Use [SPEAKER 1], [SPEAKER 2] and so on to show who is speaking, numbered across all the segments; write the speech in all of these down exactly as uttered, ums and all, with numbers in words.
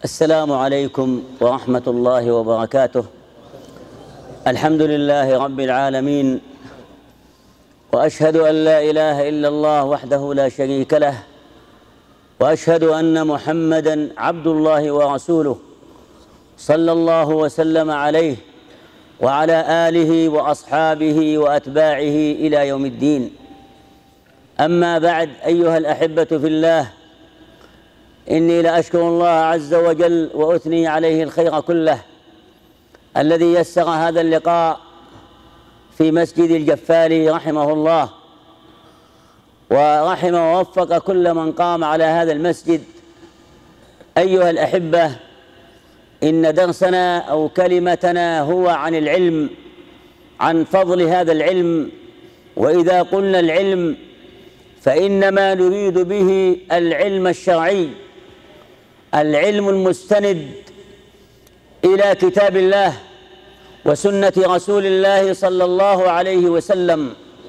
[SPEAKER 1] السلام عليكم ورحمة الله وبركاته. الحمد لله رب العالمين، وأشهد أن لا إله إلا الله وحده لا شريك له، وأشهد أن محمدًا عبد الله ورسوله صلى الله وسلم عليه وعلى آله وأصحابه وأتباعه إلى يوم الدين. أما بعد، أيها الأحبة في الله، إني لأشكر الله عز وجل وأثني عليه الخير كله الذي يسر هذا اللقاء في مسجد الجفاري رحمه الله، ورحم ووفق كل من قام على هذا المسجد. أيها الأحبة، إن درسنا أو كلمتنا هو عن العلم، عن فضل هذا العلم. وإذا قلنا العلم فإنما نريد به العلم الشرعي، العلم المستند إلى كتاب الله وسنة رسول الله صلى الله عليه وسلم،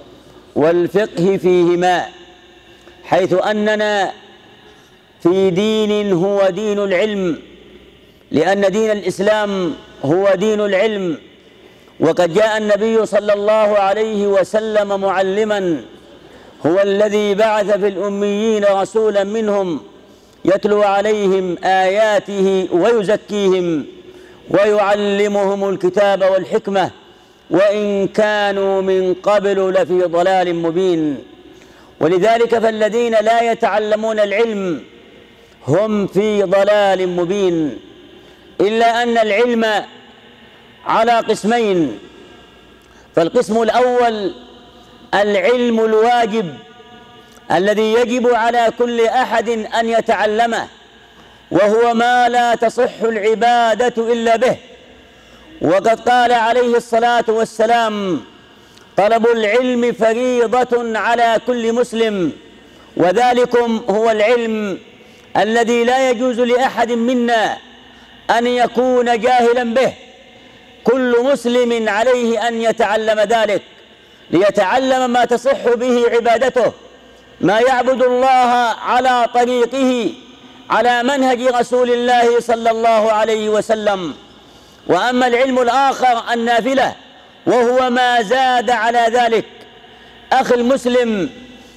[SPEAKER 1] والفقه فيهما، حيث أننا في دين هو دين العلم، لأن دين الإسلام هو دين العلم. وقد جاء النبي صلى الله عليه وسلم معلما، هو الذي بعث في الأميين رسولا منهم يتلو عليهم آياته ويزكيهم ويعلمهم الكتاب والحكمة، وإن كانوا من قبل لفي ضلال مبين. ولذلك فالذين لا يتعلمون العلم هم في ضلال مبين. إلا أن العلم على قسمين، فالقسم الأول العلم الواجب الذي يجب على كل أحد أن يتعلمه، وهو ما لا تصح العبادة إلا به. وقد قال عليه الصلاة والسلام: طلب العلم فريضة على كل مسلم، وذلكم هو العلم الذي لا يجوز لأحد منا أن يكون جاهلا به. كل مسلم عليه أن يتعلم ذلك، ليتعلم ما تصح به عبادته، ما يعبد الله على طريقه، على منهج رسول الله صلى الله عليه وسلم. وأما العلم الآخر النافلة، وهو ما زاد على ذلك. أخي المسلم،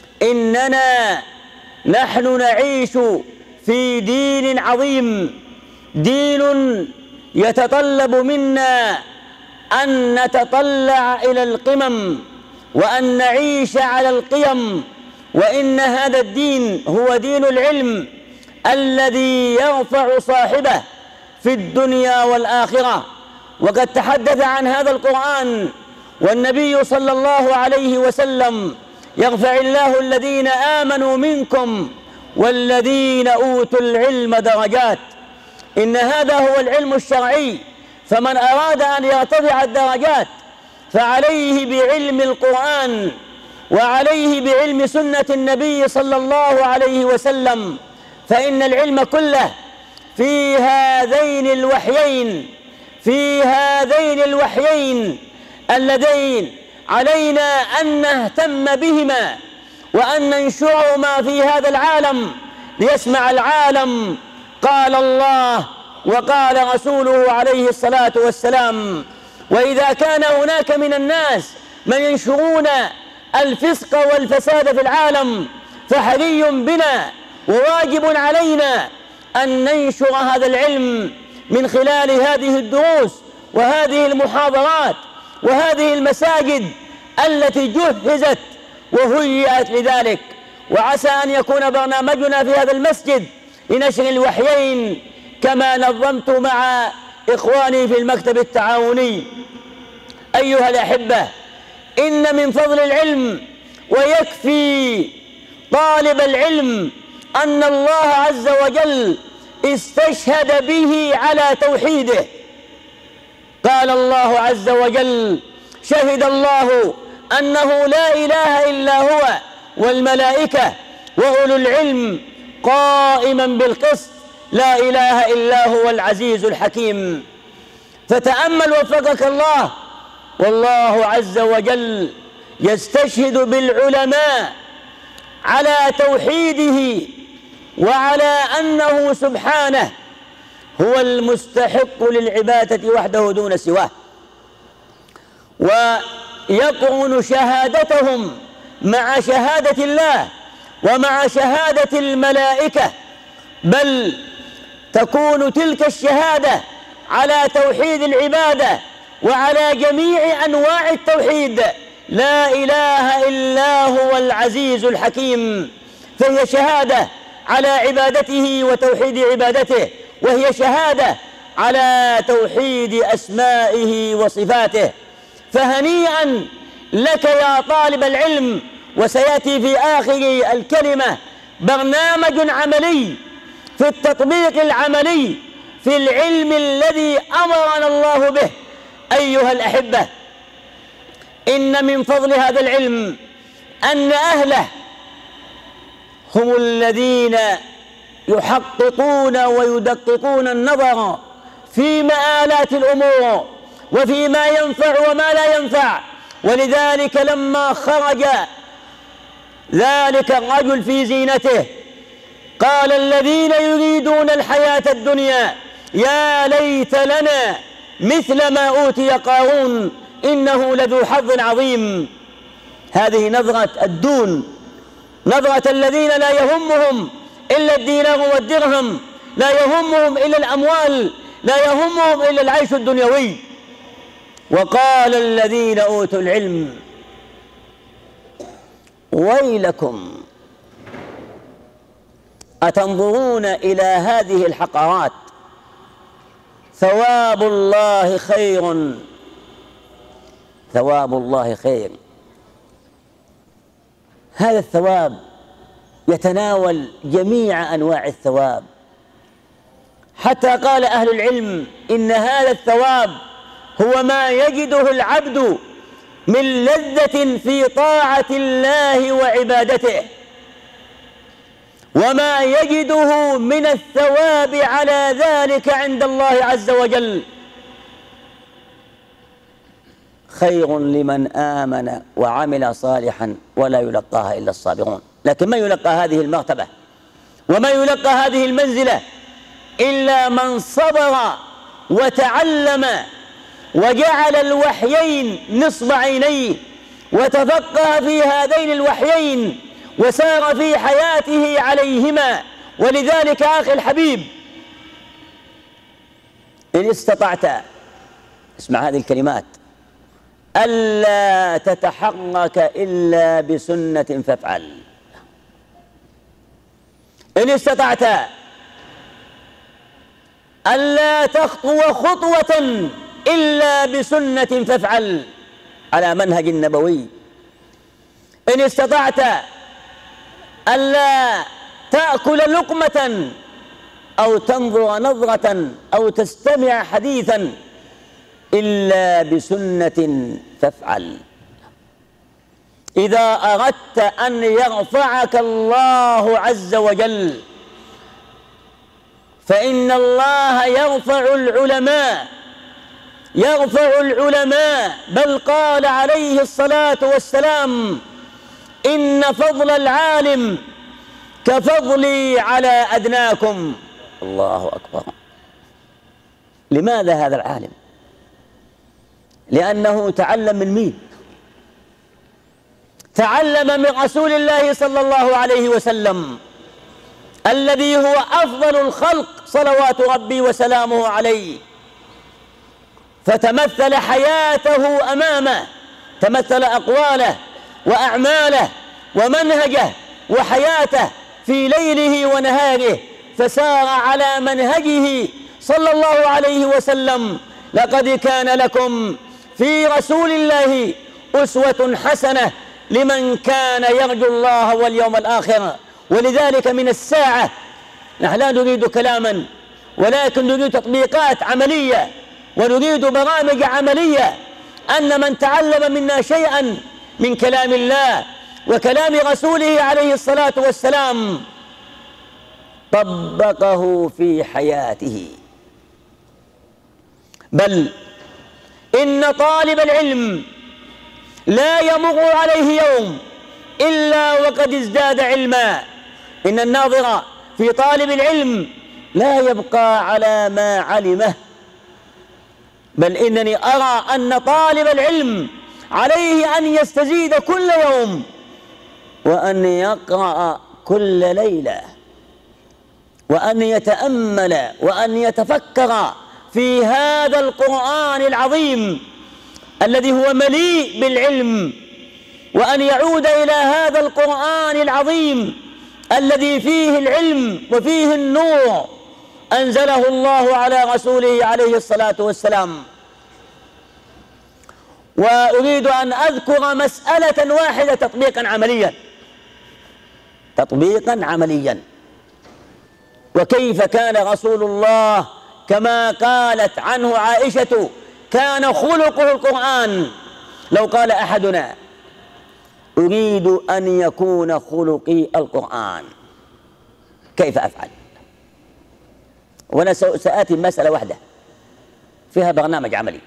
[SPEAKER 1] إننا نحن نعيش في دين عظيم، دين يتطلب منا أن نتطلع إلى القمم وأن نعيش على القيم. وإن هذا الدين هو دين العلم الذي يرفع صاحبه في الدنيا والآخرة. وقد تحدث عن هذا القرآن والنبي صلى الله عليه وسلم: يرفع الله الذين آمنوا منكم والذين أوتوا العلم درجات. إن هذا هو العلم الشرعي، فمن أراد أن يرتفع الدرجات فعليه بعلم القرآن، وعليه بعلم سنة النبي صلى الله عليه وسلم، فإن العلم كله في هذين الوحيين في هذين الوحيين اللذين علينا أن نهتم بهما وأن ننشرهما في هذا العالم، ليسمع العالم قال الله وقال رسوله عليه الصلاة والسلام. وإذا كان هناك من الناس من ينشرون الفسق والفساد في العالم، فحري بنا وواجب علينا أن ننشر هذا العلم من خلال هذه الدروس وهذه المحاضرات وهذه المساجد التي جهزت وهيئت لذلك. وعسى أن يكون برنامجنا في هذا المسجد لنشر الوحيين، كما نظمت مع إخواني في المكتب التعاوني. أيها الأحبة، إن من فضل العلم، ويكفي طالب العلم، أن الله عز وجل استشهد به على توحيده. قال الله عز وجل: شهد الله أنه لا إله إلا هو والملائكة وأولو العلم قائما بالقسط، لا إله إلا هو العزيز الحكيم. فتأمل وفقك الله، والله عز وجل يستشهد بالعلماء على توحيده وعلى أنه سبحانه هو المستحق للعبادة وحده دون سواه، ويقرن شهادتهم مع شهادة الله ومع شهادة الملائكة، بل تكون تلك الشهادة على توحيد العبادة وعلى جميع أنواع التوحيد. لا إله إلا هو العزيز الحكيم، فهي شهادة على عبادته وتوحيد عبادته، وهي شهادة على توحيد أسمائه وصفاته. فهنيئا لك يا طالب العلم، وسيأتي في آخر الكلمة برنامج عملي في التطبيق العملي في العلم الذي أمرنا الله به. أيها الأحبة، إن من فضل هذا العلم أن أهله هم الذين يحققون ويدققون النظر في مآلات الأمور وفيما ينفع وما لا ينفع. ولذلك لما خرج ذلك الرجل في زينته قال: الذين يريدون الحياة الدنيا يا ليت لنا مثل ما أوتي قارون إنه لذو حظ عظيم. هذه نظرة الدون، نظرة الذين لا يهمهم إلا الدينار والدرهم، لا يهمهم إلا الأموال، لا يهمهم إلا العيش الدنيوي. وقال الذين أوتوا العلم: ويلكم أتنظرون إلى هذه الحقارات؟ ثواب الله خير، ثواب الله خير. هذا الثواب يتناول جميع أنواع الثواب، حتى قال أهل العلم إن هذا الثواب هو ما يجده العبد من لذة في طاعة الله وعبادته، وما يجده من الثواب على ذلك عند الله عز وجل خير لمن آمن وعمل صالحا ولا يلقاها إلا الصابرون. لكن من يلقى هذه المرتبة ومن يلقى هذه المنزلة إلا من صبر وتعلم وجعل الوحيين نصب عينيه وتفقه في هذين الوحيين وسار في حياته عليهما. ولذلك أخي الحبيب، إن استطعت، اسمع هذه الكلمات: ألا تتحرك إلا بسنة فافعل. إن استطعت ألا تخطو خطوة إلا بسنة فافعل على منهج النبوي. إن استطعت ألا تأكل لقمة أو تنظر نظرة أو تستمع حديثا إلا بسنة فافعل. إذا أردت أن يرفعك الله عز وجل فإن الله يرفع العلماء، يرفع العلماء، بل قال عليه الصلاة والسلام: إن فضل العالم كفضلي على أدناكم. الله أكبر. لماذا هذا العالم؟ لأنه تعلم من مين؟ تعلم من رسول الله صلى الله عليه وسلم الذي هو أفضل الخلق صلوات ربي وسلامه عليه، فتمثل حياته أمامه، تمثل أقواله وأعماله ومنهجه وحياته في ليله ونهاره، فسار على منهجه صلى الله عليه وسلم. لقد كان لكم في رسول الله أسوة حسنة لمن كان يرجو الله واليوم الآخر. ولذلك من الساعة نحن لا نريد كلاما، ولكن نريد تطبيقات عملية ونريد برامج عملية، أن من تعلم منا شيئا من كلام الله وكلام رسوله عليه الصلاة والسلام طبقه في حياته. بل إن طالب العلم لا يمر عليه يوم إلا وقد ازداد علما. إن الناظر في طالب العلم لا يبقى على ما علمه، بل إنني أرى أن طالب العلم عليه أن يستزيد كل يوم، وأن يقرأ كل ليلة، وأن يتأمل وأن يتفكر في هذا القرآن العظيم الذي هو مليء بالعلم، وأن يعود إلى هذا القرآن العظيم الذي فيه العلم وفيه النور أنزله الله على رسوله عليه الصلاة والسلام. وأريد أن أذكر مسألة واحدة تطبيقا عمليا تطبيقا عمليا وكيف كان رسول الله كما قالت عنه عائشة كان خلقه القرآن. لو قال أحدنا أريد أن يكون خلقي القرآن كيف أفعل؟ وأنا سآتي مسألة واحدة فيها برنامج عملي،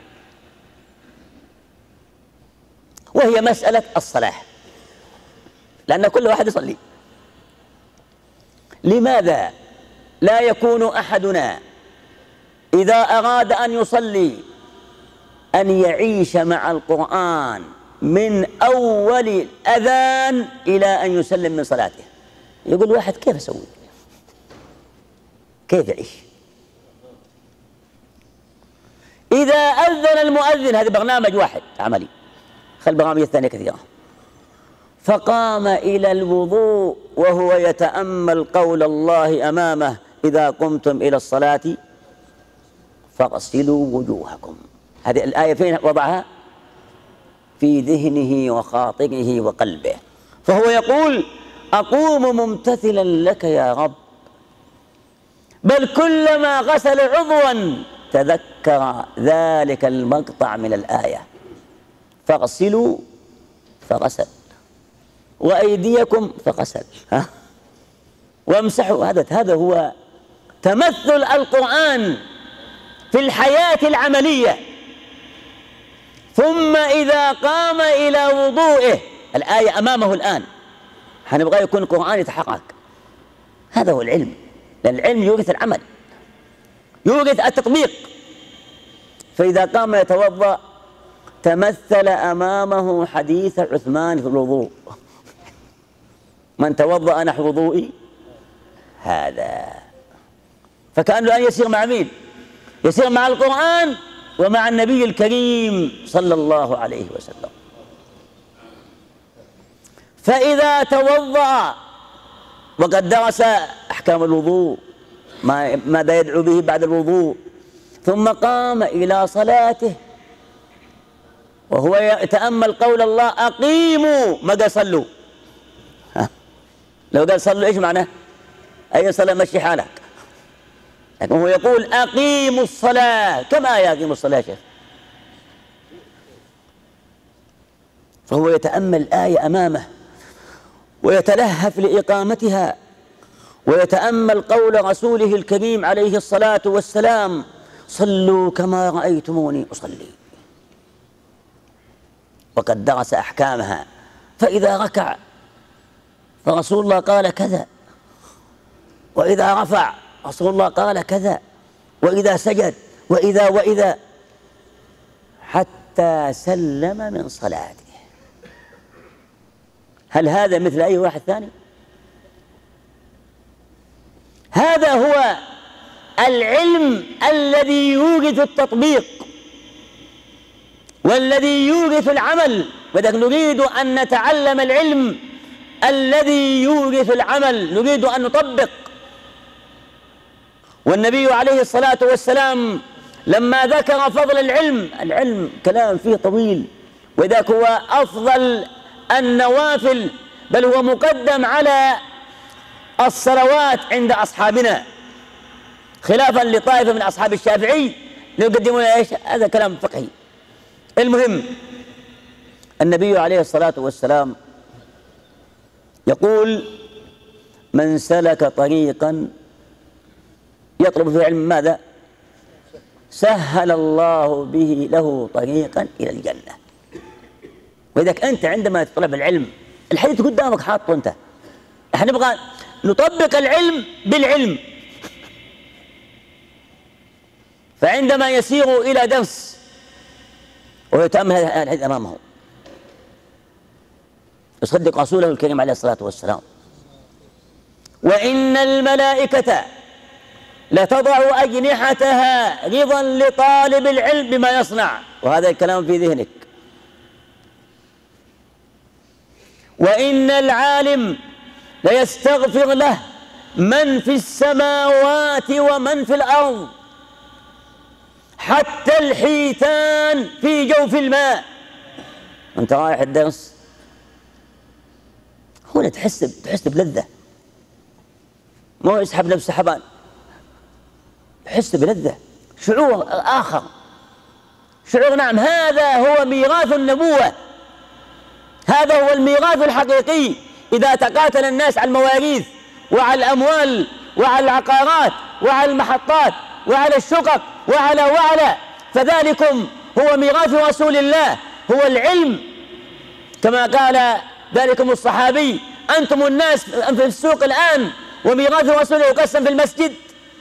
[SPEAKER 1] وهي مسألة الصلاة، لأن كل واحد يصلي. لماذا لا يكون أحدنا إذا أراد أن يصلي أن يعيش مع القرآن من أول الأذان إلى أن يسلم من صلاته؟ يقول واحد كيف أسوي؟ كيف يعيش؟ إذا أذن المؤذن، هذا برنامج واحد عملي، خل برامج الثانية كثيرة، فقام إلى الوضوء وهو يتأمل قول الله أمامه إذا قمتم إلى الصلاة فاغسلوا وجوهكم. هذه الآية فين وضعها؟ في ذهنه وخاطره وقلبه، فهو يقول أقوم ممتثلا لك يا رب، بل كلما غسل عضوا تذكر ذلك المقطع من الآية فاغسلوا فغسل، وأيديكم فغسل، ها وامسحوا. هذا هذا هو تمثل القرآن في الحياة العملية. ثم إذا قام إلى وضوئه، الآية أمامه الآن، حنبغى يكون القرآن يتحقق. هذا هو العلم، لأن العلم يورث العمل، يورث التطبيق. فإذا قام يتوضأ تمثل أمامه حديث عثمان في الوضوء: من توضأ نحو وضوئي هذا. فكأنه أن يسير مع مين؟ يسير مع القرآن ومع النبي الكريم صلى الله عليه وسلم. فإذا توضأ وقد درس أحكام الوضوء، ماذا يدعو به بعد الوضوء، ثم قام إلى صلاته وهو يتأمل قول الله أقيموا، ما قال صلوا. لو قال صلوا إيش معناه؟ أي صلاة مشي حالك، لكن هو يقول أقيموا الصلاة. كما يقيم الصلاة يا شيخ؟ فهو يتأمل الآية أمامه ويتلهف لإقامتها، ويتأمل قول رسوله الكريم عليه الصلاة والسلام: صلوا كما رأيتموني أصلي، وقد درس أحكامها. فإذا ركع فرسول الله قال كذا، وإذا رفع رسول الله قال كذا، وإذا سجد، وإذا وإذا، حتى سلم من صلاته. هل هذا مثل أي واحد ثاني؟ هذا هو العلم الذي يورث التطبيق والذي يورث العمل. وذلك نريد أن نتعلم العلم الذي يورث العمل، نريد أن نطبق. والنبي عليه الصلاة والسلام لما ذكر فضل العلم، العلم كلام فيه طويل، وذاك هو أفضل النوافل، بل هو مقدم على الصلوات عند أصحابنا، خلافا لطائفة من أصحاب الشافعي يقدمون ايش؟ هذا كلام فقهي. المهم، النبي عليه الصلاة والسلام يقول: من سلك طريقا يطلب فيه علم، ماذا؟ سهل الله به له طريقا إلى الجنة. وإذا أنت عندما تطلب العلم الحديث قدامك حاطه أنت، احنا نبغى نطبق العلم بالعلم. فعندما يسير إلى درس ويتأمل هذا الحديث أمامه يصدق رسوله الكريم عليه الصلاة والسلام: وإن الملائكة لتضع أجنحتها رضا لطالب العلم بما يصنع. وهذا الكلام في ذهنك. وإن العالم ليستغفر له من في السماوات ومن في الأرض حتى الحيتان في جوف الماء. أنت رايح الدرس هنا تحس تحس بلذة، ما هو يسحب نفس سحبان، تحس بلذة، شعور آخر، شعور. نعم، هذا هو ميراث النبوة، هذا هو الميراث الحقيقي. إذا تقاتل الناس على المواريث وعلى الأموال وعلى العقارات وعلى المحطات وعلى الشقق وعلى وعلى فذلكم هو ميراث رسول الله، هو العلم. كما قال ذلكم الصحابي: أنتم الناس في السوق الآن وميراث رسوله يقسم في المسجد.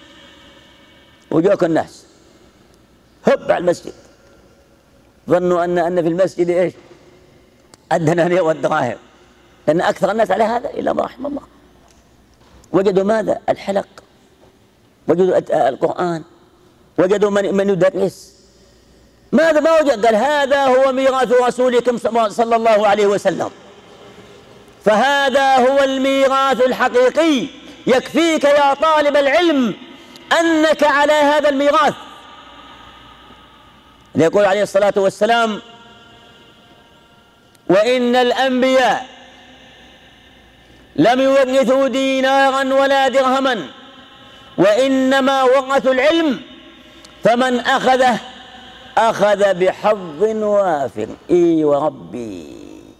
[SPEAKER 1] وجوك الناس هب على المسجد، ظنوا أن أن في المسجد إيش؟ الدنانير والدراهم، لأن أكثر الناس على هذا إلا ما رحم الله. وجدوا ماذا؟ الحلق، وجدوا القرآن، وجدوا من, من يدرس. ماذا ما وجد؟ قال: هذا هو ميراث رسولكم صلى الله عليه وسلم. فهذا هو الميراث الحقيقي. يكفيك يا طالب العلم أنك على هذا الميراث. يقول عليه الصلاة والسلام: وإن الأنبياء لم يورثوا دينارا ولا درهما وإنما ورثوا العلم، فمن أخذه أخذ بحظ وافر. إي وربي.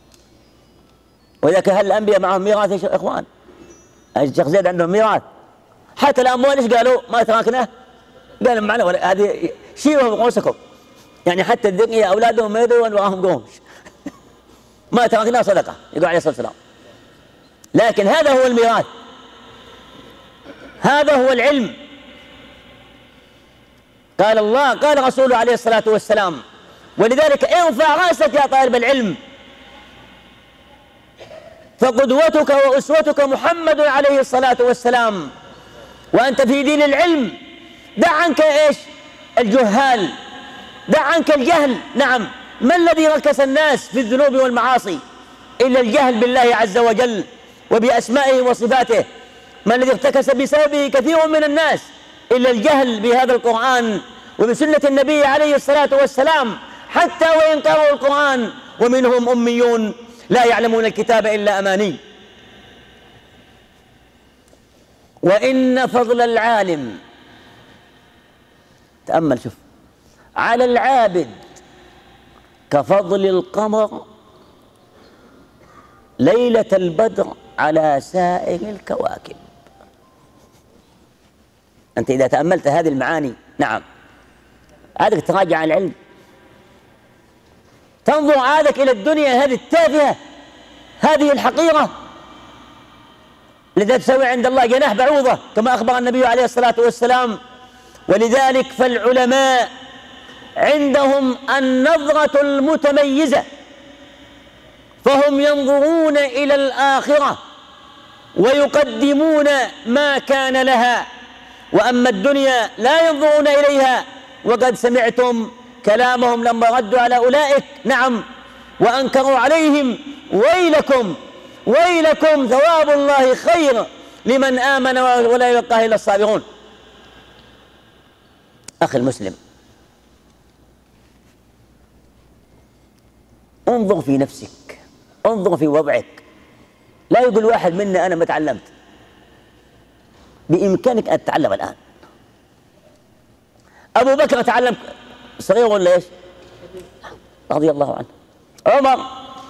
[SPEAKER 1] وإذا كان الأنبياء معهم ميراث يا إخوان، الشيخ زيد عندهم ميراث، حتى الأموال إيش قالوا؟ ما تركناه، قالوا معنا هذه شيلوا رؤوسكم، يعني حتى الذرية أولادهم ما يدرون وراهم قومش ما تركناه صدقة، يقول عليه الصلاة والسلام. لكن هذا هو الميراث، هذا هو العلم. قال الله، قال رسوله عليه الصلاة والسلام. ولذلك ارفع رأسك يا طالب العلم، فقدوتك وأسوتك محمد عليه الصلاة والسلام، وأنت في دين العلم. دع عنك إيش؟ الجهال، دع عنك الجهل. نعم، ما الذي ركس الناس في الذنوب والمعاصي إلا الجهل بالله عز وجل وبأسمائه وصفاته؟ ما الذي ارتكس بسببه كثير من الناس إلا الجهل بهذا القرآن وبسنة النبي عليه الصلاة والسلام، حتى وإن قرأوا القرآن ومنهم أميون لا يعلمون الكتاب إلا أماني. وإن فضل العالم، تأمل شوف، على العابد كفضل القمر ليلة البدر على سائر الكواكب. أنت إذا تأملت هذه المعاني، نعم، عادك تراجع عن العلم، تنظر عادك إلى الدنيا هذه التافهة، هذه الحقيرة التي تسوي عند الله جناح بعوضة كما أخبر النبي عليه الصلاة والسلام. ولذلك فالعلماء عندهم النظرة المتميزة، فهم ينظرون إلى الآخرة ويقدمون ما كان لها، وأما الدنيا لا ينظرون إليها. وقد سمعتم كلامهم لما ردوا على أولئك، نعم، وأنكروا عليهم: ويلكم ويلكم ثواب الله خير لمن آمن ولا يلقاه إلا الصابرون. أخي المسلم، انظر في نفسك، انظر في وضعك. لا يقول واحد منا أنا ما تعلمت، بإمكانك أن تتعلم الآن. أبو بكر تعلم صغير ولا إيش؟ رضي الله عنه. عمر،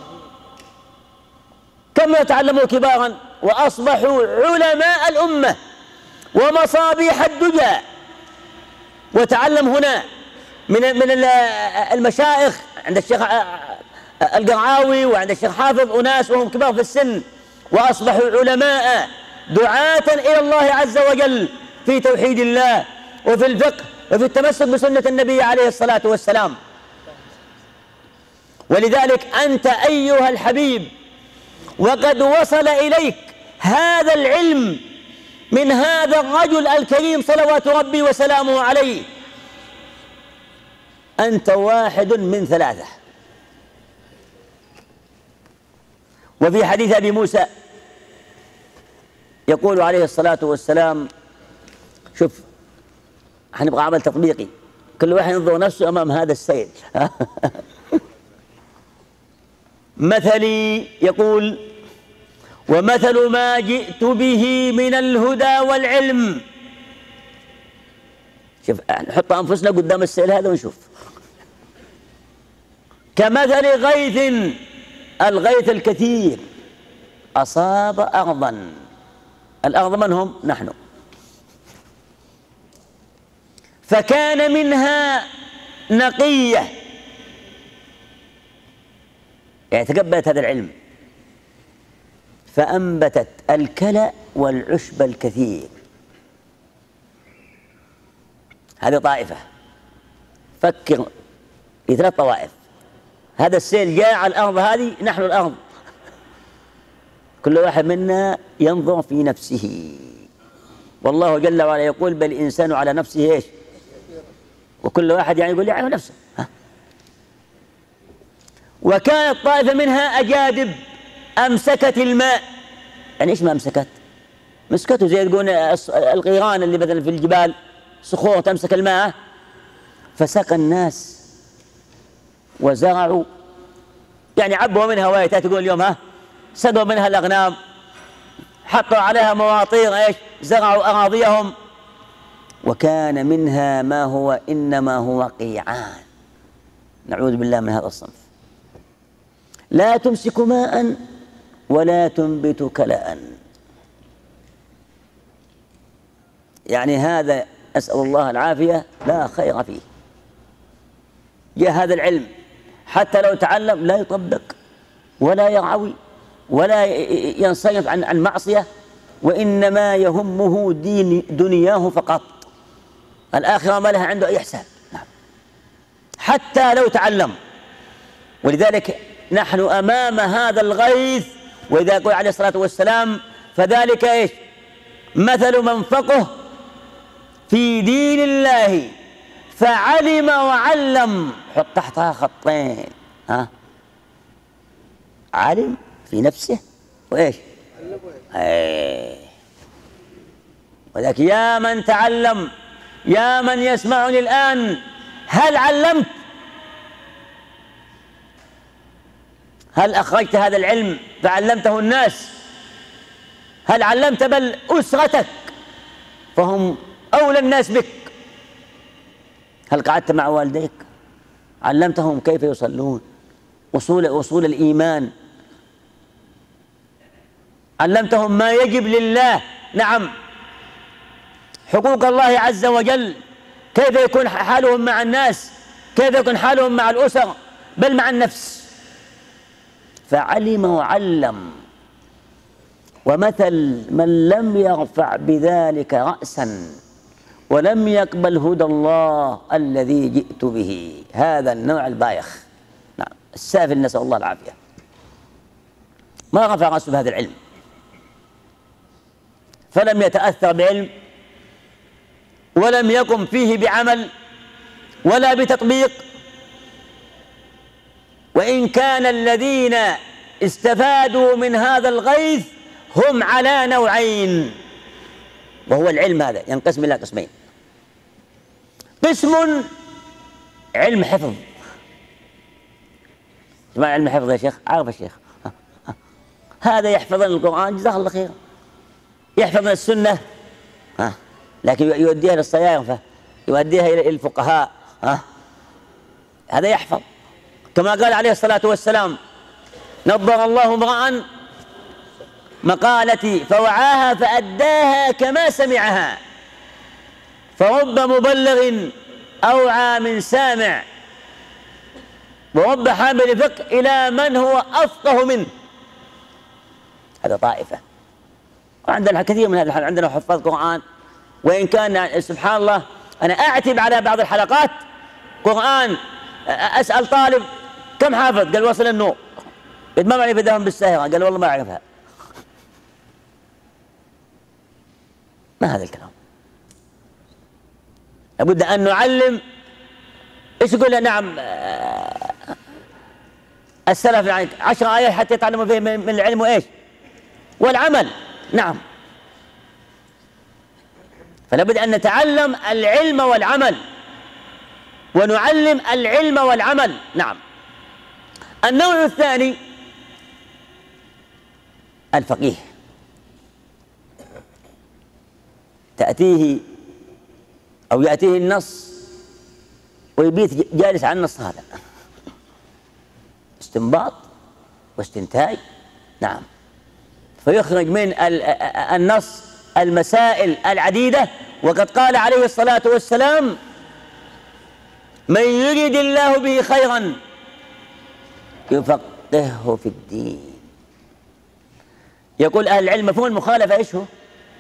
[SPEAKER 1] كم يتعلموا كبارا وأصبحوا علماء الأمة ومصابيح الدجى. وتعلم هنا من من المشايخ، عند الشيخ القرعاوي وعند الشيخ حافظ، أناس وهم كبار في السن وأصبحوا علماء دعاة إلى الله عز وجل في توحيد الله وفي الفقه وفي التمسك بسنة النبي عليه الصلاة والسلام. ولذلك أنت أيها الحبيب وقد وصل إليك هذا العلم من هذا الرجل الكريم صلوات ربي وسلامه عليه، أنت واحد من ثلاثة. وفي حديث أبي موسى يقول عليه الصلاة والسلام، شوف حنبغى عمل تطبيقي، كل واحد ينظر نفسه أمام هذا السيد. مثلي يقول ومثل ما جئت به من الهدى والعلم. شوف نحط أنفسنا قدام السيل هذا ونشوف. كمثل غيث، الغيث الكثير أصاب أرضا، الأرض من هم؟ نحن. فكان منها نقية، يعني تقبلت هذا العلم فأنبتت الكلأ والعشب الكثير. هذه طائفة. فكر في ثلاث طوائف. هذا السيل جاء على الأرض هذه، نحن الأرض، كل واحد منا ينظر في نفسه، والله جل وعلا يقول بل الإنسان على نفسه إيش؟ وكل واحد يعني يقول يعرف نفسه. ها. وكانت طائفة منها أجادب أمسكت الماء. يعني إيش ما أمسكت؟ مسكته زي تقول القيران اللي مثلا في الجبال، صخور تمسك الماء. فسقى الناس وزرعوا، يعني عبوا منها وايتات، تقول اليوم ها سقوا منها الأغنام، حطوا عليها مواطير، إيش؟ زرعوا أراضيهم. وكان منها ما هو إنما هو قيعان، نعوذ بالله من هذا الصنف، لا تمسك ماء ولا تنبت كلاء. يعني هذا أسأل الله العافية لا خير فيه. جاء هذا العلم حتى لو تعلم لا يطبق ولا يرعوي ولا ينصرف عن عن معصية، وإنما يهمه دين دنياه فقط، الآخرة ما لها عنده أي حساب. نعم. حتى لو تعلم. ولذلك نحن أمام هذا الغيث، وإذا قال عليه الصلاة والسلام فذلك إيش؟ مثل من فقه في دين الله فعلم وعلم. حط تحتها خطين، ها؟ علم في نفسه وإيش؟ ايه. ولذلك يا من تعلم، يا من يسمعني الآن، هل علمت؟ هل أخرجت هذا العلم فعلمته الناس؟ هل علمت بل أسرتك فهم أولى الناس بك؟ هل قعدت مع والديك علمتهم كيف يصلون، أصول أصول الإيمان، علمتهم ما يجب لله، نعم، حقوق الله عز وجل، كيف يكون حالهم مع الناس، كيف يكون حالهم مع الأسر، بل مع النفس. فعلم وعلم. ومثل من لم يرفع بذلك رأسا ولم يقبل هدى الله الذي جئت به، هذا النوع البايخ، نعم، السافل، نسأل الله العافية، ما رفع رأسه بهذا العلم، فلم يتأثر بعلم ولم يقم فيه بعمل ولا بتطبيق. وإن كان الذين استفادوا من هذا الغيث هم على نوعين، وهو العلم هذا ينقسم إلى قسمين. قسم علم حفظ. ما علم حفظ يا شيخ؟ عارف الشيخ هذا يحفظ القرآن جزاه الله خير، يحفظ السنة، ها، لكن يوديها للصياغة، يوديها إلى الفقهاء، ها، هذا يحفظ. كما قال عليه الصلاة والسلام نظر الله امرأ مقالتي فوعاها فأداها كما سمعها، فرب مبلغ أوعى من سامع، ورب حامل فقه إلى من هو أفقه منه. هذا طائفة. وعندنا كثير من هذا، عندنا حفاظ قرآن، وإن كان سبحان الله أنا أعتب على بعض الحلقات قرآن، أسأل طالب كم حافظ؟ قال وصل النور. قلت ما معني بدهم بالساهرة؟ قال والله ما أعرفها. ما هذا الكلام؟ لابد أن نعلم. إيش يقول؟ نعم السلف يعني عشر آيات حتى يتعلموا فيه من العلم وإيش والعمل. نعم، فلابد أن نتعلم العلم والعمل ونعلم العلم والعمل. نعم. النوع الثاني الفقيه، تأتيه أو يأتيه النص ويبيت جالس على النص هذا، استنباط واستنتاج. نعم، فيخرج من النص المسائل العديدة. وقد قال عليه الصلاة والسلام: من يريد الله به خيرا يفقهه في الدين. يقول أهل العلم مفهوم المخالفة إيش هو؟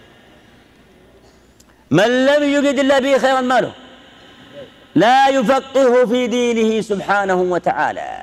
[SPEAKER 1] من لم يريد الله به خيرا ماله؟ لا يفقهه في دينه سبحانه وتعالى.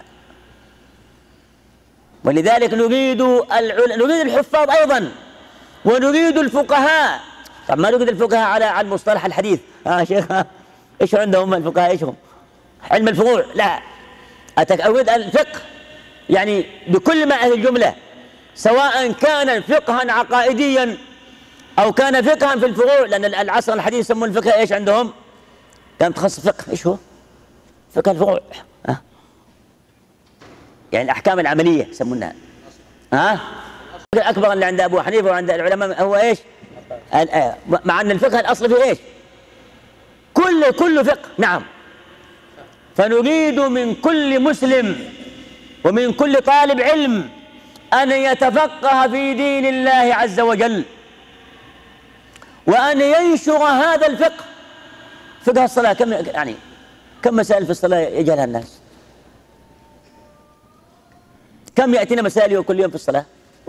[SPEAKER 1] ولذلك نريد العل... نريد الحفاظ أيضا، ونريد الفقهاء. طب ما نريد الفقهاء على على المصطلح الحديث. ها شيخ، ايش عندهم الفقهاء؟ ايش هم؟ علم الفروع؟ لا، أريد الفقه يعني بكل ما هي الجملة، سواء كان فقها عقائديا أو كان فقها في الفروع. لأن العصر الحديث يسمون الفقه ايش عندهم؟ كان متخصص فقه. ايش هو؟ فقه الفروع. ها؟ يعني الأحكام العملية يسمونها. ها؟ الأكبر اللي عند أبو حنيفة وعند العلماء هو ايش؟ مع أن الفقه الأصل فيه ايش؟ كل كل فقه. نعم. فنريد من كل مسلم ومن كل طالب علم أن يتفقه في دين الله عز وجل، وأن ينشر هذا الفقه. فقه الصلاة كم يعني كم مسائل في الصلاة يجهلها الناس؟ كم يأتينا مسائل كل يوم في الصلاة؟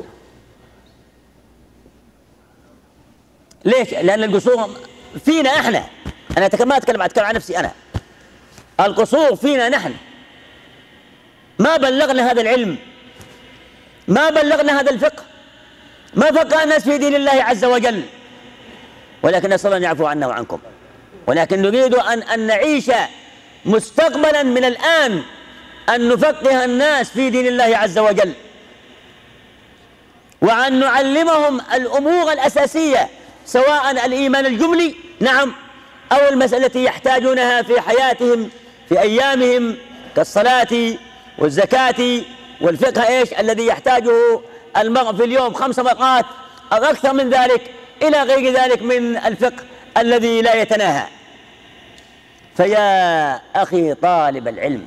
[SPEAKER 1] ليش؟ لأن القصور فينا احنا. أنا ما أتكلم أتكلم عن نفسي أنا. القصور فينا نحن، ما بلغنا هذا العلم، ما بلغنا هذا الفقه، ما فقه الناس في دين الله عز وجل. ولكن نسأل الله أن يعفو عنا وعنكم. ولكن نريد أن أن نعيش مستقبلا من الآن أن نفقه الناس في دين الله عز وجل، وأن نعلمهم الأمور الأساسية، سواء الإيمان الجملي نعم أو المسألة التي يحتاجونها في حياتهم في أيامهم كالصلاة والزكاة والفقه ايش الذي يحتاجه المرء في اليوم خمس مرات أو أكثر من ذلك، إلى غير ذلك من الفقه الذي لا يتناهى. فيا أخي طالب العلم،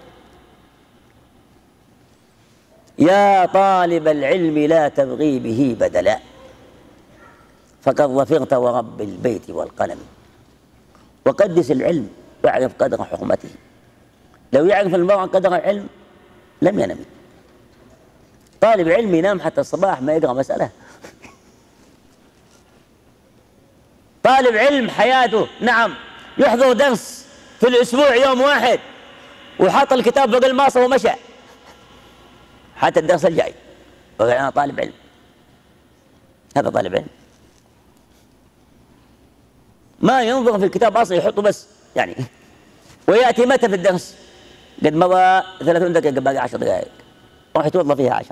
[SPEAKER 1] يا طالب العلم، لا تبغي به بدلا، فقد ظفرت ورب البيت والقلم. وقدس العلم واعرف قدر حرمته. لو يعرف المرء قدر العلم لم ينم. طالب علم ينام حتى الصباح ما يقرأ مسألة. طالب علم حياته نعم يحضر درس في الأسبوع يوم واحد وحط الكتاب فوق الماصة ومشى حتى الدرس الجاي، وقال أنا طالب علم. هذا طالب علم ما ينظر في الكتاب أصلا، يحطه بس يعني. ويأتي متى في الدرس؟ قد مضى ثلاثون دقيقة، باقي عشر دقائق راح يتوضا فيها عشان.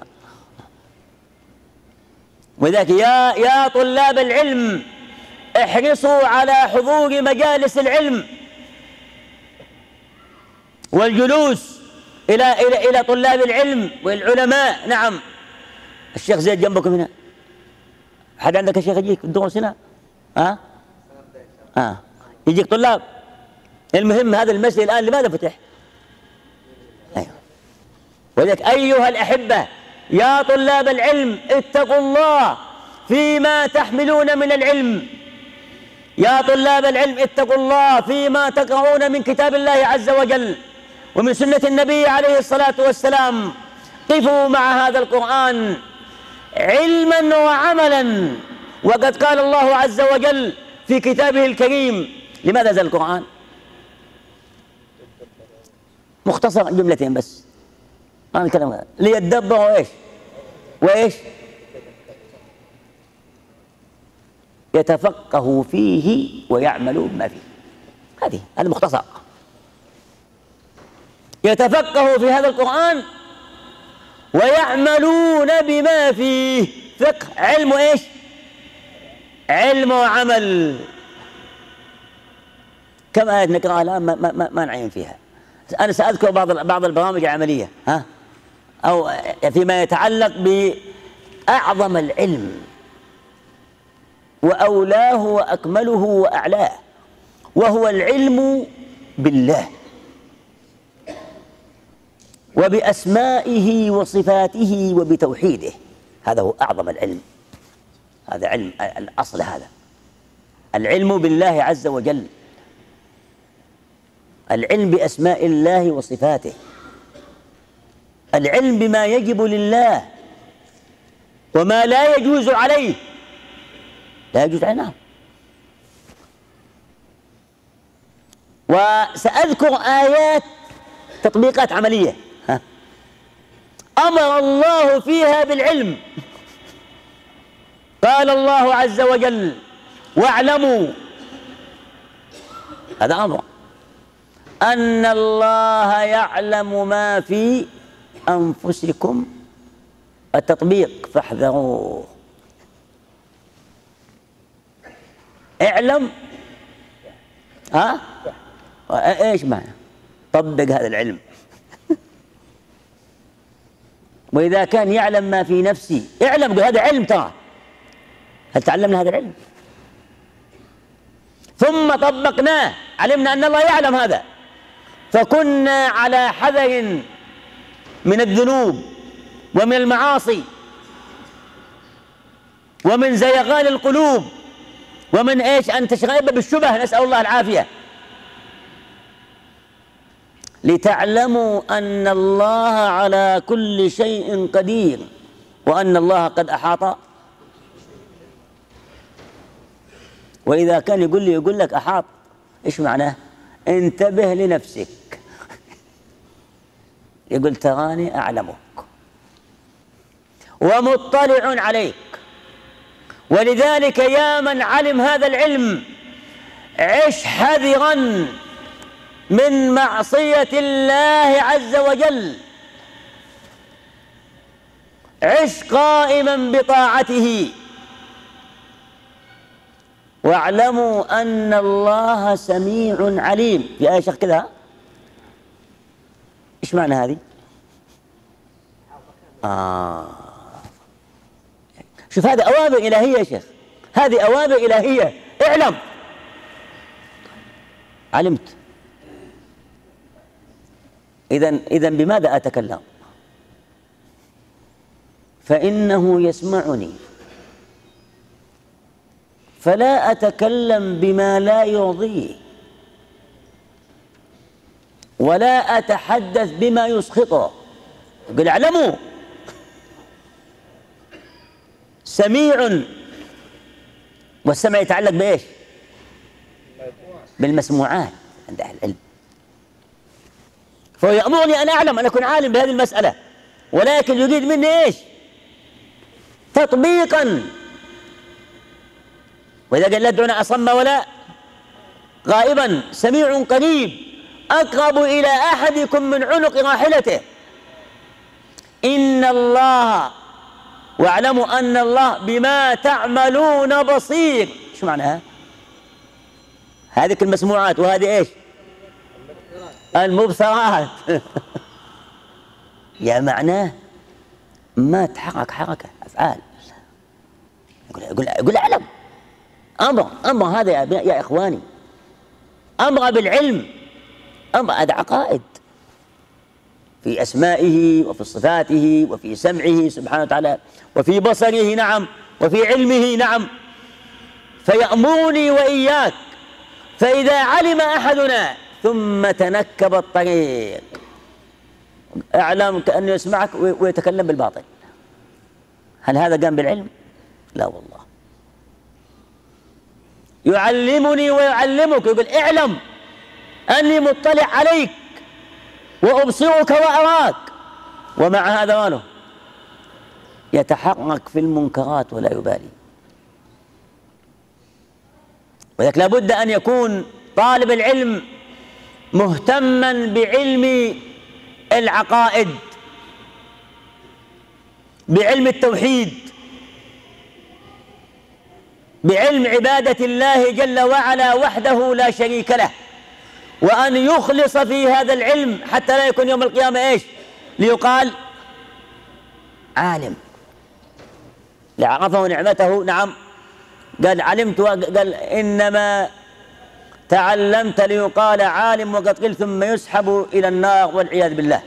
[SPEAKER 1] ولذلك يا يا طلاب العلم احرصوا على حضور مجالس العلم والجلوس إلى إلى إلى طلاب العلم والعلماء. نعم، الشيخ زيد جنبكم هنا. حد عندك الشيخ يجيك الدروس هنا؟ ها؟ ها؟ يجيك طلاب. المهم هذا المسجد الآن لماذا فتح؟ أيوه. ولذلك أيها الأحبة يا طلاب العلم اتقوا الله فيما تحملون من العلم. يا طلاب العلم اتقوا الله فيما تقرؤون من كتاب الله عز وجل ومن سنة النبي عليه الصلاة والسلام. قفوا مع هذا القرآن علما وعملا. وقد قال الله عز وجل في كتابه الكريم: لماذا نزل القرآن؟ مختصر جملتين بس، ما نتكلم. ليدبروا ايش؟ وايش؟ يتفقهوا فيه ويعملوا بما فيه. هذه هذا مختصر. يتفقهوا في هذا القرآن ويعملون بما فيه. فقه علم ايش؟ علم وعمل. كم آية نقرأها الآن ما, ما, ما نعين فيها. أنا سأذكر بعض بعض البرامج العملية ها أو فيما يتعلق بأعظم العلم وأولاه وأكمله وأعلاه، وهو العلم بالله وبأسمائه وصفاته وبتوحيده. هذا هو أعظم العلم. هذا علم الأصل، هذا العلم بالله عز وجل، العلم بأسماء الله وصفاته، العلم بما يجب لله وما لا يجوز عليه. لا يجوز علينا. وسأذكر آيات تطبيقات عملية ها. أمر الله فيها بالعلم. قال الله عز وجل: واعلموا، هذا أمر، أن الله يعلم ما في أنفسكم. التطبيق فاحذروه. اعلم ها ايش معنى؟ طبق هذا العلم. وإذا كان يعلم ما في نفسي، اعلم هذا علم. ترى هل تعلمنا هذا العلم؟ ثم طبقناه، علمنا أن الله يعلم هذا، فكنا على حذر من الذنوب ومن المعاصي ومن زيغان القلوب ومن ايش؟ أن تشغب بالشبه، نسأل الله العافية. لتعلموا أن الله على كل شيء قدير وأن الله قد أحاط. وإذا كان يقول لي يقول لك أحاط، إيش معناه؟ انتبه لنفسك. يقول تراني أعلمك ومطلع عليك. ولذلك يا من علم هذا العلم، عش حذرا من معصية الله عز وجل، عش قائما بطاعته. واعلموا أن الله سميع عليم. في آية شيخ كذا، إيش معنى هذه؟ آه شوف، هذه أوامر إلهية يا شيخ، هذه أوامر إلهية. اعلم. علمت. إذن إذن بماذا أتكلم؟ فإنه يسمعني، فلا أتكلم بما لا يرضيه ولا أتحدث بما يسخطه. يقول اعلموا سميع، والسمع يتعلق بإيش؟ بالمسموعات عند أهل العلم. فهو يأمرني أن أعلم، أن أكون عالم بهذه المسألة، ولكن يريد مني إيش؟ تطبيقا. وإذا قال لا تدعون أصم ولا غائبا سميع قريب أقرب إلى أحدكم من عنق راحلته. إن الله واعلموا أن الله بما تعملون بصير. شو معناها؟ هذه المسموعات، وهذه إيش؟ المبصرات. يا معناه ما تحرك حركة أفعال. يقول يقول يقول أعلم. أمر أمر هذا يا أبناء يا إخواني، أمر بالعلم، أمر هذا عقائد في أسمائه وفي صفاته وفي سمعه سبحانه وتعالى وفي بصره نعم وفي علمه نعم. فيأمرني وإياك. فإذا علم أحدنا ثم تنكب الطريق، اعلم كأنه يسمعك ويتكلم بالباطل. هل هذا قام بالعلم؟ لا والله. يعلمني ويعلمك، يقول اعلم أني مطلع عليك وأبصرك وأراك، ومع هذا ماله يتحقق في المنكرات ولا يبالي. ولذلك لابد أن يكون طالب العلم مهتما بعلم العقائد، بعلم التوحيد، بعلم عبادة الله جل وعلا وحده لا شريك له، وأن يخلص في هذا العلم حتى لا يكون يوم القيامة إيش؟ ليقال عالم لعرفه نعمته. نعم، قال علمت، قال إنما تعلمت ليقال عالم، وقد قيل ثم يسحب إلى النار والعياذ بالله.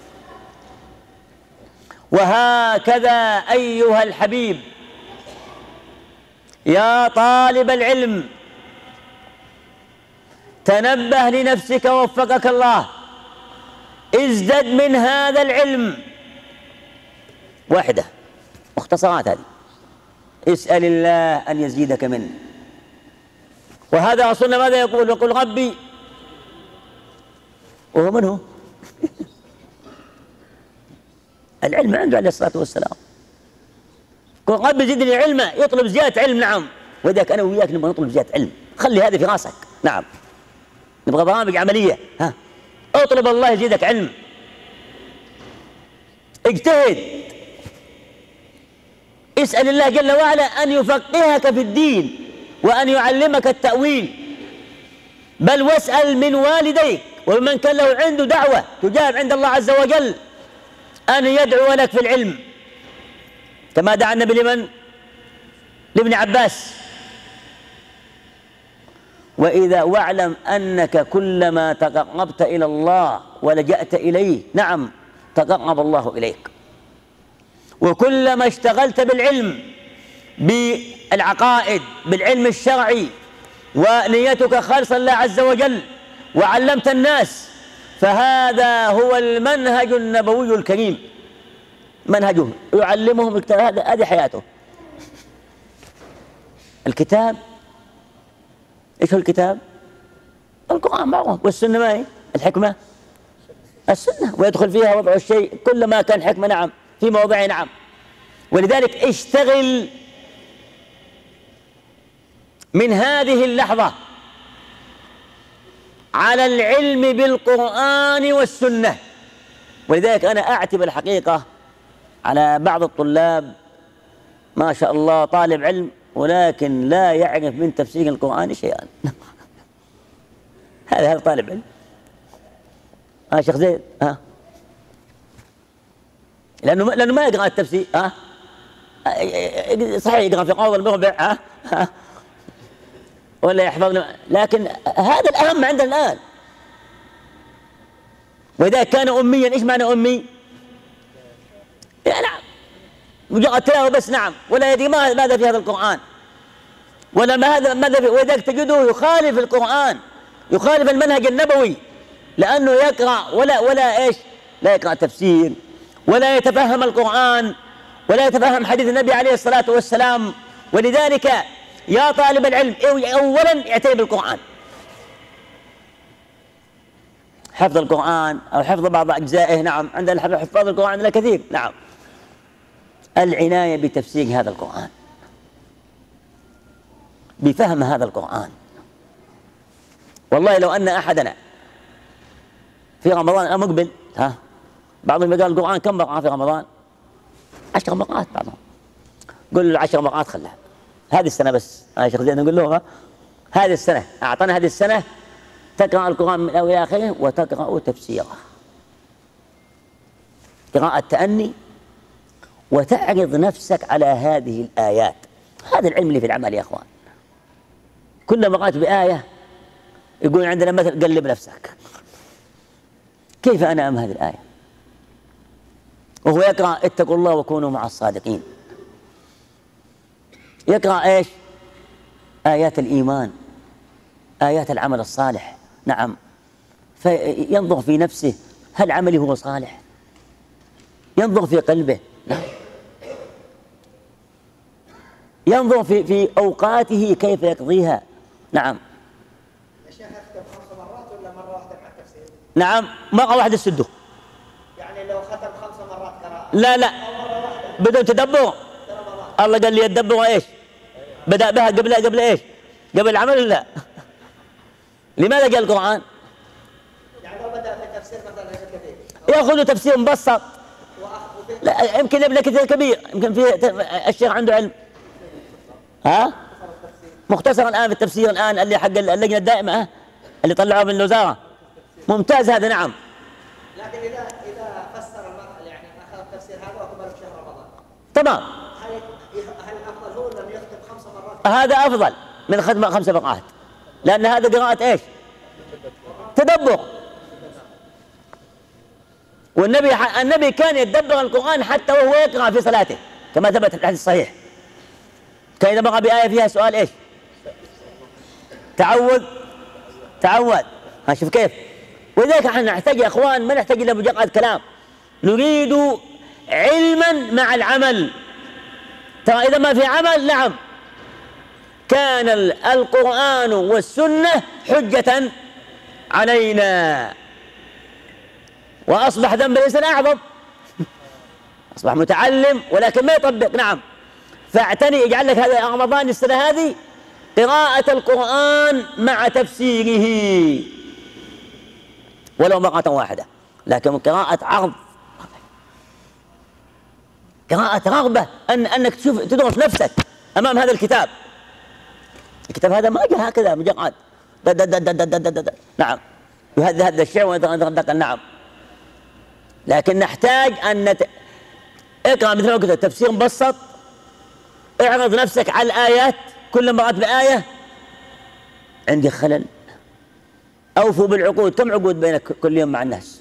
[SPEAKER 1] وهكذا أيها الحبيب يا طالب العلم، تنبه لنفسك وفقك الله، ازدد من هذا العلم. واحدة مختصرات هذه، اسأل الله أن يزيدك منه. وهذا رسولنا ماذا يقول؟ يقول ربي، وهو من هو؟ العلم عنده عليه الصلاة والسلام. يقول ربي زدني علما، يطلب زيادة علم. نعم، وذاك أنا وياك نبغى نطلب زيادة علم، خلي هذا في راسك. نعم، نبغى برامج عملية. ها، اطلب الله يزيدك علم، اجتهد، اسأل الله جل وعلا أن يفقهك في الدين وأن يعلمك التأويل. بل واسأل من والديك ومن كان له عنده دعوة تجاب عند الله عز وجل أن يدعو لك في العلم، كما دعا النبي لمن؟ لابن عباس. وإذا واعلم أنك كلما تقربت إلى الله ولجأت إليه، نعم، تقرب الله إليك. وكلما اشتغلت بالعلم، بالعقائد، بالعلم الشرعي، ونيتك خالصة لله عز وجل، وعلمت الناس، فهذا هو المنهج النبوي الكريم. منهجه يعلمهم الكتاب، هذا هذه حياته. الكتاب ايش هو الكتاب؟ القرآن معروف، والسنة ما هي؟ الحكمة السنة، ويدخل فيها وضع الشيء كل ما كان حكمة. نعم، في موضعه. نعم، ولذلك اشتغل من هذه اللحظة على العلم بالقرآن والسنة. ولذلك أنا أعتب الحقيقة على بعض الطلاب، ما شاء الله طالب علم ولكن لا يعرف من تفسير القرآن شيئا. هذا هذا طالب علم. ها شيخ زيد، ها لأنه لأنه ما يقرأ التفسير. ها صحيح يقرأ في قول المربع، ها ها ولا يحفظ، لكن هذا الأهم عندنا الآن. وإذا كان أميا، إيش معنى أمي؟ يعني نعم، مجرد تلاوة بس. نعم، ولا يدري ماذا في هذا القرآن، ولا ماذا ماذا في. وإذا تجده يخالف القرآن، يخالف المنهج النبوي، لأنه يقرأ ولا ولا إيش؟ لا يقرأ تفسير، ولا يتفهم القرآن، ولا يتفهم حديث النبي عليه الصلاة والسلام. ولذلك يا طالب العلم، أولا اعتني بالقرآن، حفظ القرآن أو حفظ بعض أجزائه. نعم، عندنا حفاظ القرآن عندنا كثير. نعم، العناية بتفسير هذا القرآن، بفهم هذا القرآن. والله لو أن أحدنا في رمضان المقبل، ها بعضهم قال القرآن كم مرة في رمضان؟ عشر مرات. بعضهم قل له عشر مرات خلها هذه السنة بس. يا شيخ زين نقول له هذه السنة أعطانا هذه السنة تقرأ القرآن من أول إلى آخره وتقرأ تفسيره، قراءة تأني، وتعرض نفسك على هذه الآيات. هذا العلم اللي في العمل يا أخوان. كل ما قرأت بآية يقول عندنا مثل قلب نفسك، كيف أنا أم هذه الآية؟ وهو يقرأ اتقوا الله وكونوا مع الصادقين، يقرأ إيش؟ آيات الإيمان، آيات العمل الصالح. نعم، فينظر في نفسه هل عملي هو صالح؟ ينظر في قلبه. نعم، ينظر في في أوقاته كيف يقضيها، نعم.
[SPEAKER 2] يا شيخ أختم خمس مرات ولا مرة واحدة مع التفسير؟
[SPEAKER 1] نعم، مرة واحدة تسده.
[SPEAKER 2] يعني لو ختم خمس مرات قراءة؟
[SPEAKER 1] لا لا، بدون تدبر. الله قال لي يدبر ايش؟ بدأ بها قبل قبل ايش؟ قبل العمل. لا. لماذا قال القرآن؟
[SPEAKER 2] يعني لو بدأ في تفسير مثلا كثير
[SPEAKER 1] ياخذ تفسير مبسط. لا يمكن يبنى كثير كبير، يمكن فيه الشيخ عنده علم. ها؟ مختصر الآن في التفسير الآن اللي حق اللجنة الدائمة اللي طلعوه من الوزارة. ممتاز هذا. نعم.
[SPEAKER 2] لكن إذا إذا فسر المرء يعني أخذ التفسير هذا وأكمله في شهر رمضان.
[SPEAKER 1] تمام.
[SPEAKER 2] هل هل الأفضل هو لم يختم خمس مرات؟
[SPEAKER 1] هذا أفضل من ختم خمس مرات، لأن هذا قراءة ايش؟ تدبر. والنبي النبي كان يتدبر القرآن حتى وهو يقرأ في صلاته كما ثبت في الحديث الصحيح. كان إذا مر بآية فيها سؤال ايش؟ تعوذ تعوذ. ها شوف كيف. ولذلك احنا نحتاج يا اخوان، ما نحتاج الى مجرد كلام، نريد علما مع العمل. ترى اذا ما في عمل، نعم، كان القرآن والسنة حجة علينا، وأصبح ذنب الإنسان أعظم. أصبح متعلم ولكن ما يطبق. نعم. فاعتني، اجعل لك هذا رمضان السنة هذه قراءة القرآن مع تفسيره ولو مرة واحدة، لكن قراءة عرض، قراءة رغبة، أن أنك تشوف تدرس نفسك أمام هذا الكتاب. الكتاب هذا ما جاء هكذا مجرد نعم يهذا هذا الشيء ويتغدق. نعم. لكن نحتاج أن نت... اقرأ مثل ما قلت تفسير مبسط، اعرض نفسك على الآيات، كل ما مرات بآية عندي خلل. أوفوا بالعقود. كم عقود بينك كل يوم مع الناس؟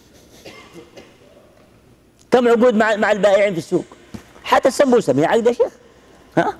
[SPEAKER 1] كم عقود مع مع البائعين في السوق؟ حتى السمبوسة هي عقد يا شيخ. ها؟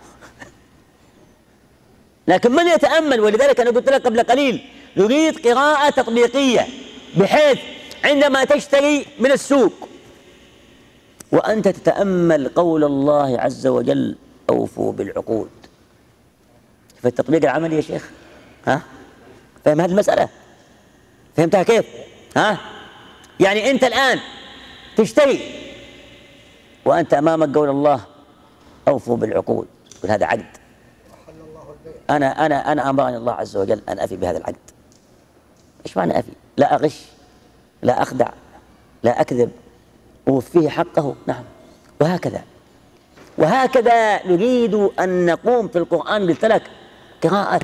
[SPEAKER 1] لكن من يتأمل. ولذلك أنا قلت لك قبل قليل نريد قراءة تطبيقية، بحيث عندما تشتري من السوق وأنت تتأمل قول الله عز وجل أوفوا بالعقود. في التطبيق العملي يا شيخ. ها؟ فهم هذه المسألة؟ فهمتها كيف؟ ها؟ يعني أنت الآن تشتري وأنت أمامك قول الله أوفوا بالعقود، تقول هذا عقد، أنا أنا أنا أمرني الله عز وجل أن أفي بهذا العقد. إيش معنى أفي؟ لا أغش، لا أخدع، لا أكذب، أوفيه حقه. نعم. وهكذا وهكذا نريد أن نقوم في القرآن قلت لك قراءة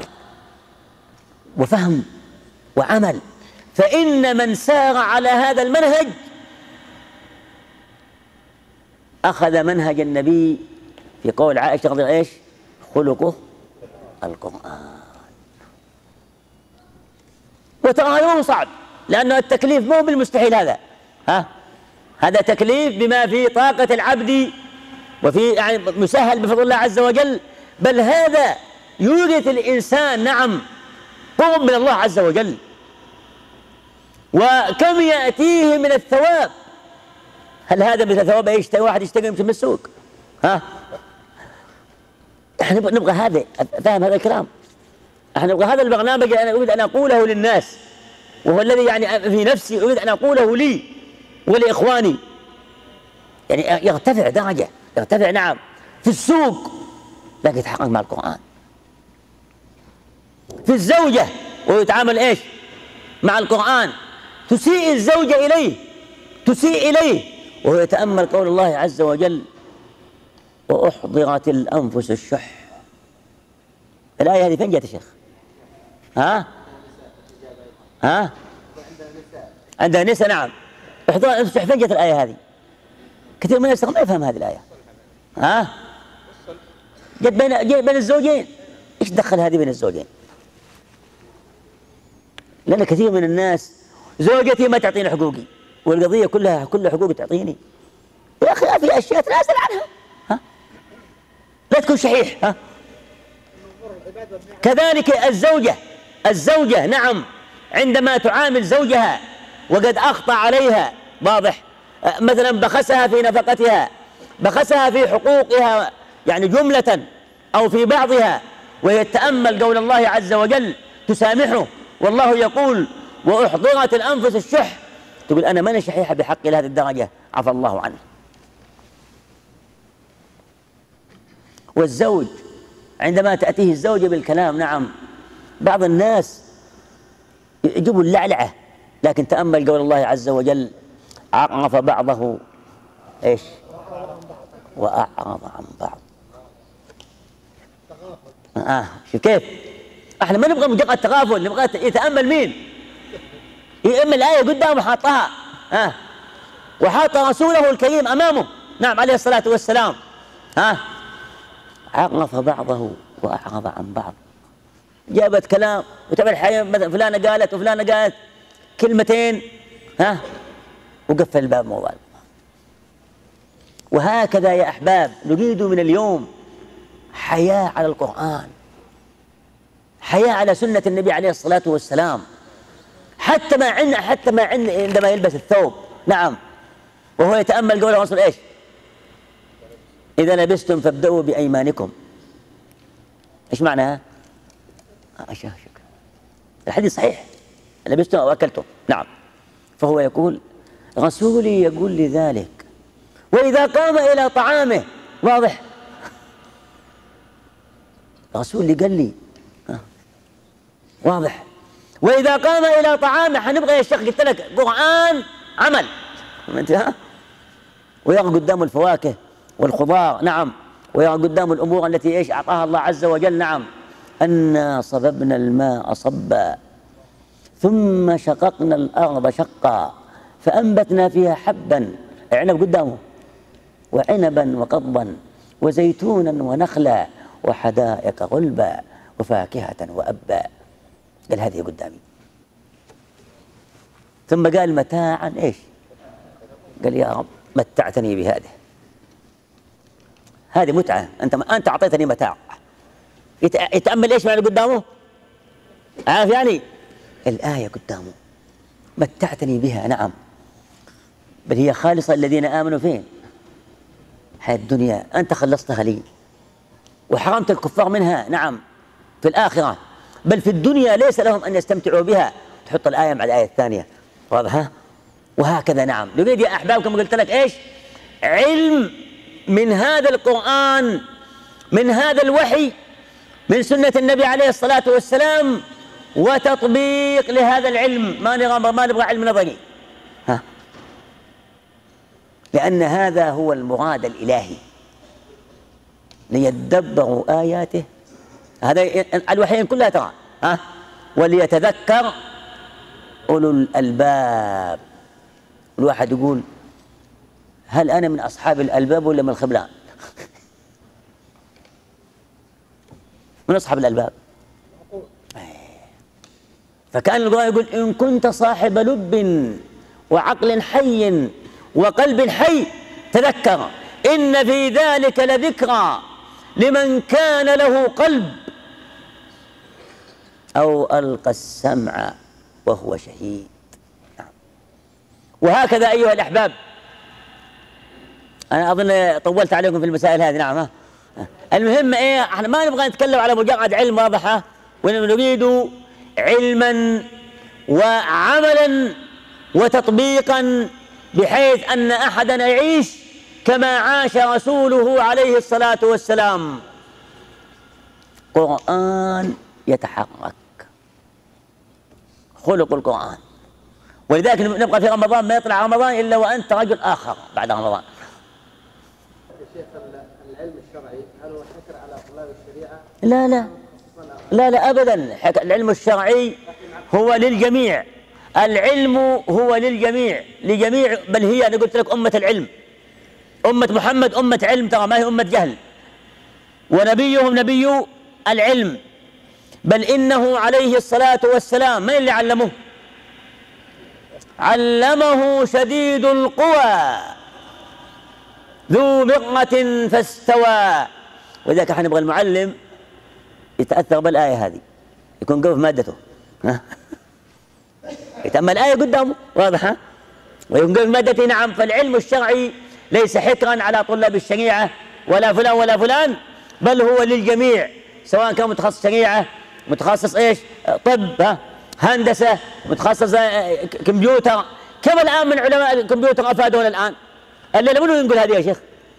[SPEAKER 1] وفهم وعمل. فإن من سار على هذا المنهج أخذ منهج النبي في قول عائشة رضي الله عنها إيش؟ خلقه القرآن. وترى صعب، لأنه التكليف مو بالمستحيل هذا. ها؟ هذا تكليف بما في طاقة العبد وفي يعني مسهل بفضل الله عز وجل، بل هذا يورث الإنسان نعم قرب من الله عز وجل، وكم يأتيه من الثواب. هل هذا مثل ثواب ايش؟ واحد يشتغل يمشي من السوق. ها؟ احنا نبغى هذا، فاهم هذا الكلام؟ احنا نبغى هذا البرنامج. انا اريد ان اقوله للناس، وهو الذي يعني في نفسي اريد ان اقوله لي ولاخواني، يعني يرتفع درجه، يرتفع نعم في السوق، لكن يتحقق مع القرآن. في الزوجة ويتعامل ايش؟ مع القرآن. تسيء الزوجة اليه، تسيء اليه وهو يتأمل قول الله عز وجل وأحضرت الأنفس الشح. الآية هذه فين جاءت يا شيخ؟ ها؟ ها؟ عندها نساء. نعم. احضرت الأنفس الشح. فين جاءت الآية هذه؟ كثير من الناس ما يفهم هذه الآية. ها؟ جت بين بين الزوجين. ايش دخل هذه بين الزوجين؟ لأن كثير من الناس زوجتي ما تعطيني حقوقي، والقضية كلها كل حقوقي تعطيني. يا أخي في أشياء تنازل عنها. ها؟ لا تكون شحيح. ها؟ كذلك الزوجة الزوجة نعم عندما تعامل زوجها وقد أخطأ عليها، واضح، مثلا بخسها في نفقتها، بخسها في حقوقها يعني جملة أو في بعضها، ويتأمل قول الله عز وجل تسامحه، والله يقول وأحضرت الأنفس الشح، تقول أنا ماني شحيحة بحقي لهذه الدرجة، عفى الله عنه. والزوج عندما تأتيه الزوجة بالكلام، نعم بعض الناس يجيبوا اللعلعة، لكن تأمل قول الله عز وجل عرف بعضه إيش وأعرض عن بعض. آه شوف كيف احنا ما نبغى مجرد تغافل، نبغى يتأمل مين؟ يأمل الآية قدامه حاطها آه وحاط رسوله الكريم أمامه، نعم عليه الصلاة والسلام. ها آه. عرف بعضه وأعرض عن بعض، جابت كلام وتبع حاجة مثلا فلانة قالت وفلانة قالت كلمتين ها آه. وقفل الباب موال. وهكذا يا أحباب نريد من اليوم حياة على القرآن، حياة على سنة النبي عليه الصلاة والسلام، حتى ما عندنا حتى ما عندنا عندما يلبس الثوب، نعم وهو يتأمل قول الرسول إيش؟ إذا لبستم فابدأوا بأيمانكم. إيش معناها؟ أشهد الحديث صحيح، لبستم أو أكلتم، نعم. فهو يقول رسولي يقول لي ذلك، وإذا قام إلى طعامه، واضح رسولي قال لي آه. واضح. وإذا قام إلى طعامه، حنبغى يا شيخ قلت لك قرآن عمل ها، ويرى قدامه الفواكه والخضار، نعم، ويرى قدامه الأمور التي إيش أعطاها الله عز وجل، نعم. أنا صببنا الماء صبا ثم شققنا الأرض شقا فأنبتنا فيها حبا، عنب قدامه، وعنبا وقضبا وزيتونا ونخلا وحدائق غلبا وفاكهة وأبا. قال هذه قدامي. ثم قال متاعا إيش؟ قال يا رب متعتني بهذه، هذه متعة، أنت أنت أعطيتني متاع. يتأمل إيش معنى قدامه؟ عارف يعني الآية قدامه متعتني بها، نعم، بل هي خالصة الذين آمنوا فين؟ حياة الدنيا، أنت خلصتها لي، وحرمت الكفار منها، نعم، في الآخرة، بل في الدنيا ليس لهم أن يستمتعوا بها. تحط الآية مع الآية الثانية، واضحة؟ وهكذا، نعم. نريد يا أحباب كما قلت لك إيش؟ علم من هذا القرآن، من هذا الوحي، من سنة النبي عليه الصلاة والسلام، وتطبيق لهذا العلم. ما نبغى ما نبغى علم نظري، ها، لأن هذا هو المراد الإلهي، ليدبروا آياته. هذا الوحيين كلها ترى، ها، وليتذكر أولو الألباب. الواحد يقول هل أنا من أصحاب الألباب ولا من الخبلان؟ من أصحاب الألباب. فكان القرآن يقول إن كنت صاحب لب وعقل حي وقلب حي تذكر إن في ذلك لذكرى لمن كان له قلب أو ألقى السمع وهو شهيد. وهكذا أيها الأحباب، أنا أظن طولت عليكم في المسائل هذه، نعم. المهم إيه، احنا ما نبغى نتكلم على مجرد علم، واضحة، ونريد علما وعملا وتطبيقا، بحيث أن أحدا يعيش كما عاش رسوله عليه الصلاة والسلام. قرآن يتحرك، خلق القرآن. ولذلك نبقى في رمضان، ما يطلع رمضان إلا وأنت رجل آخر بعد رمضان.
[SPEAKER 3] شيخ العلم الشرعي هل هو حكر على طلاب الشريعة؟
[SPEAKER 1] لا لا لا لا أبدا. العلم الشرعي هو للجميع، العلم هو للجميع لجميع، بل هي أنا قلت لك أمة العلم، أمة محمد أمة علم، ترى ما هي أمة جهل. ونبيهم نبي العلم، بل إنه عليه الصلاة والسلام من اللي علمه؟ علمه شديد القوى ذو مرة فاستوى. وإذا كان يبغى المعلم يتأثر بالآية هذه، يكون قوي في مادته، يتأمل الآية قدامه، واضحة، ويكون قوي في مادته، نعم. فالعلم الشرعي ليس حكرا على طلاب الشريعة ولا فلان ولا فلان، بل هو للجميع، سواء كان متخصص شريعة، متخصص إيش؟ طب، ها؟ هندسة، متخصص كمبيوتر. كم الآن من علماء الكمبيوتر أفادونا الآن؟ الليلة منو ينقل هذه يا شيخ؟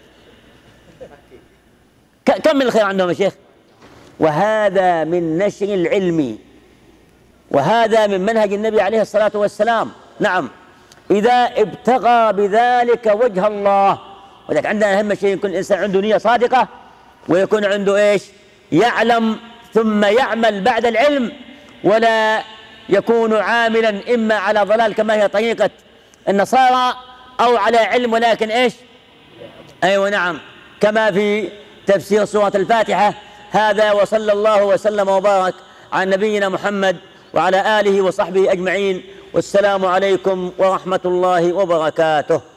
[SPEAKER 1] كم من الخير عندهم يا شيخ؟ وهذا من نشر العلم، وهذا من منهج النبي عليه الصلاة والسلام. نعم، إذا ابتغى بذلك وجه الله. ولذلك عندنا أهم شيء يكون الإنسان عنده نية صادقة، ويكون عنده إيش؟ يعلم ثم يعمل بعد العلم، ولا يكون عاملا إما على ضلال كما هي طريقة النصارى، أو على علم ولكن إيش؟ أيوة نعم، كما في تفسير سورة الفاتحة. هذا، وصلى الله وسلم وبارك على نبينا محمد وعلى آله وصحبه أجمعين، والسلام عليكم ورحمة الله وبركاته.